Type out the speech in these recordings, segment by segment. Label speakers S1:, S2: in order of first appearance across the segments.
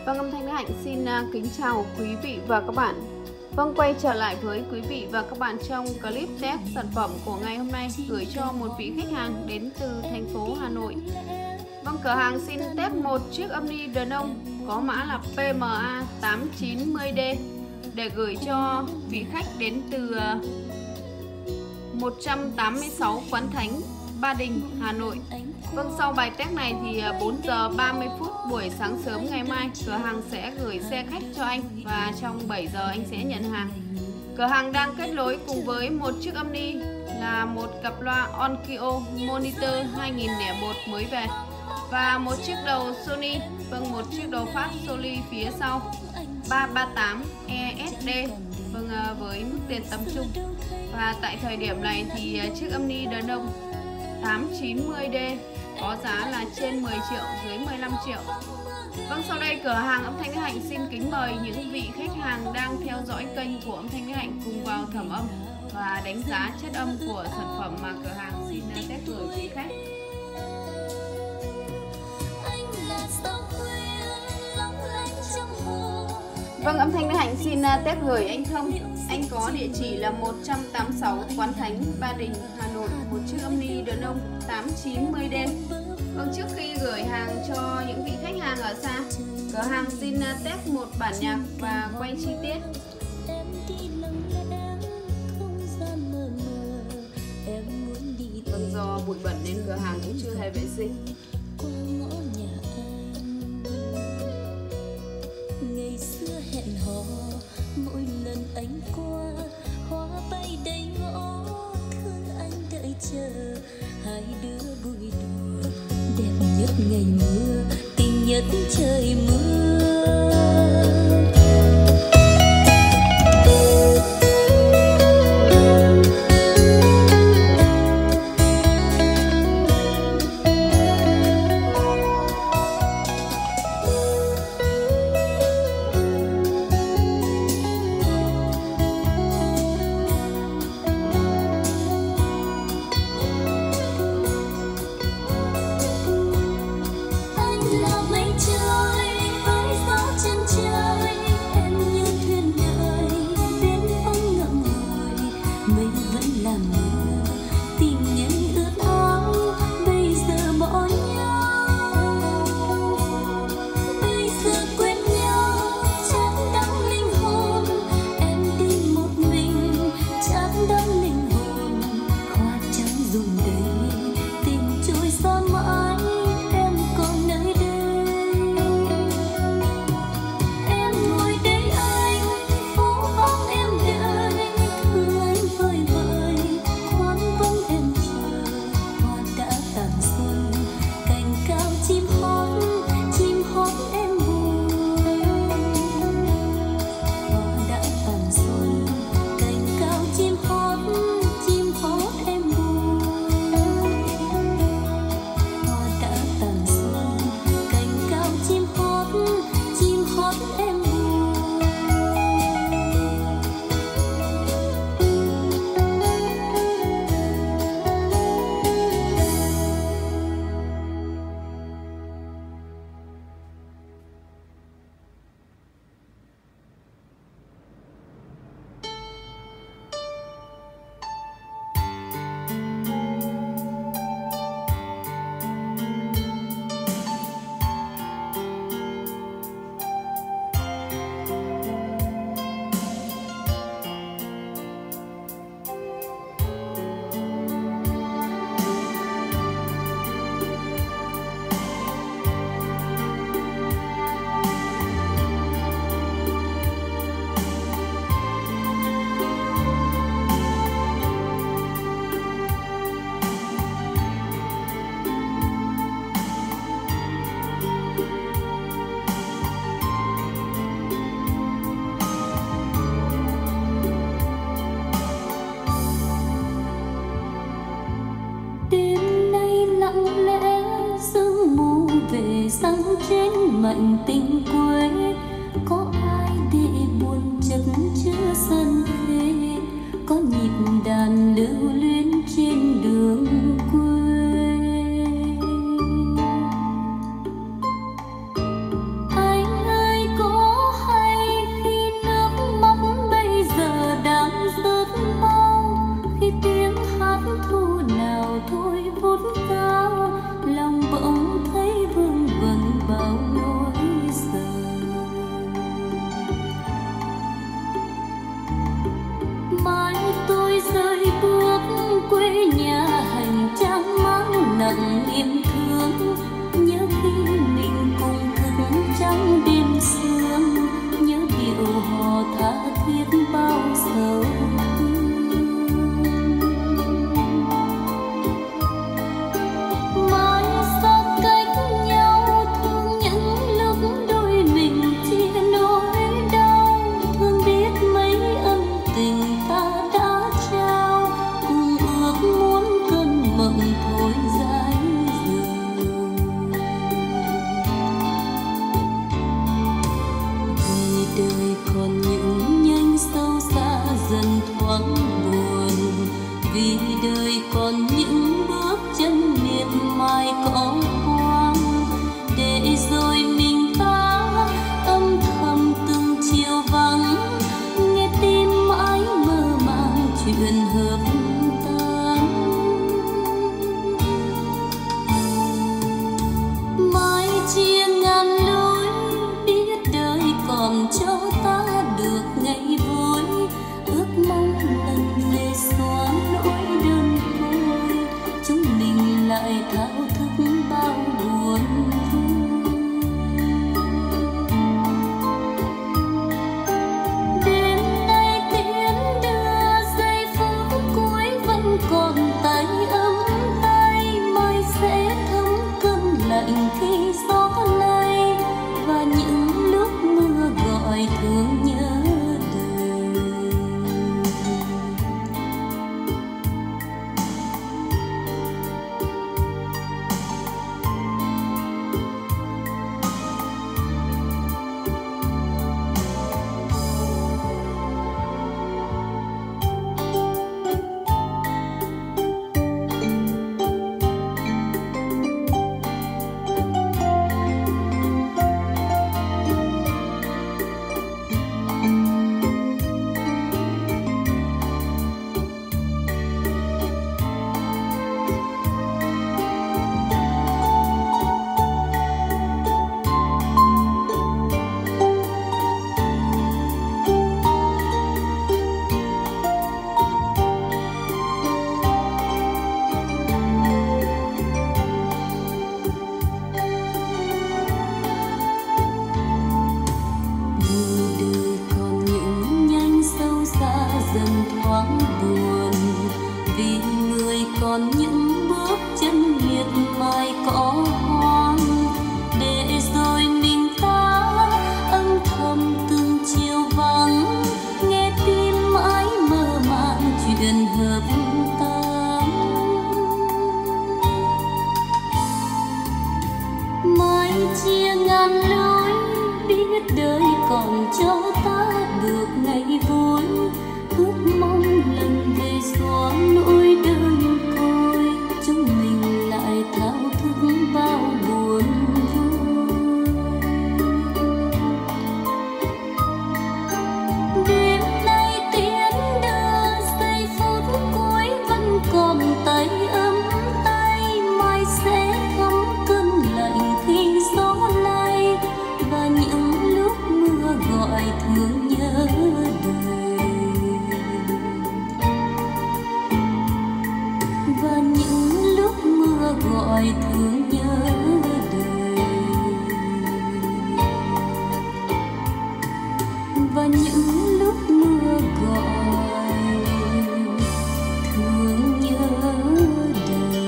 S1: Vâng, âm thanh Đức Hạnh xin kính chào quý vị và các bạn. Vâng, quay trở lại với quý vị và các bạn trong clip test sản phẩm của ngày hôm nay, gửi cho một vị khách hàng đến từ thành phố Hà Nội. Vâng, cửa hàng xin test một chiếc âm ni đàn ông có mã là PMA 890D để gửi cho vị khách đến từ 186 Quán Thánh, Ba Đình, Hà Nội. Vâng, sau bài test này thì 4 giờ 30 phút buổi sáng sớm ngày mai, cửa hàng sẽ gửi xe khách cho anh và trong 7 giờ anh sẽ nhận hàng. Cửa hàng đang kết nối cùng với một chiếc âm ni là một cặp loa Onkyo Monitor 2001 mới về và một chiếc đầu Sony, vâng, một chiếc đầu phát Sony phía sau 338 ESD, vâng, với mức tiền tầm trung. Và tại thời điểm này thì chiếc âm ni đàn ông 890D có giá là trên 10 triệu, dưới 15 triệu. Vâng, sau đây cửa hàng âm thanh Đức Hạnh xin kính mời những vị khách hàng đang theo dõi kênh của âm thanh Đức Hạnh cùng vào thẩm âm và đánh giá chất âm của sản phẩm mà cửa hàng xin test gửi quý khách. Vâng, âm thanh Đức Hạnh xin test gửi anh Thông. Anh có địa chỉ là 186 Quán Thánh, Ba Đình, Hà Nội, một chiếc âm ni đàn ông 890D. Vâng, trước khi gửi hàng cho những vị khách hàng ở xa, cửa hàng xin test một bản nhạc và quay chi tiết. Vâng, do bụi bẩn nên cửa hàng cũng chưa hề vệ sinh.
S2: Ngày xưa hẹn hò, mỗi lần anh qua hoa bay đầy ngõ, thương anh đợi chờ hai đứa vui đùa, đẹp nhất ngày mưa, tình nhất trời mưa. Sáng trên mảnh tình quê, có ai để buồn chất chứa sân phê, có nhịp đàn lưu luyến trên đường quê. Anh ơi đời còn cho ta được ngày vui, ước mong lần về xóa nỗi đơn côi, chúng mình lại thao thức bao buồn vui. Đêm nay tiến đưa giây phút cuối vẫn còn tay ấm tay, mai sẽ thấm cơn lạnh khi gió lay, và những lúc mưa gọi thương nhớ đời, và những lúc mưa gọi thương nhớ đời, và những lúc mưa gọi thương nhớ đời.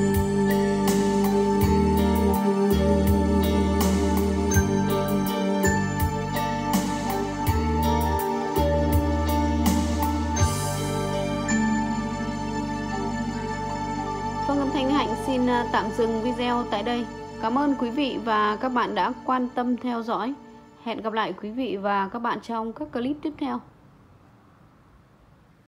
S1: Vâng, âm thanh Hạnh xin tạm dừng video tại đây. Cảm ơn quý vị và các bạn đã quan tâm theo dõi. Hẹn gặp lại quý vị và các bạn trong các clip tiếp theo.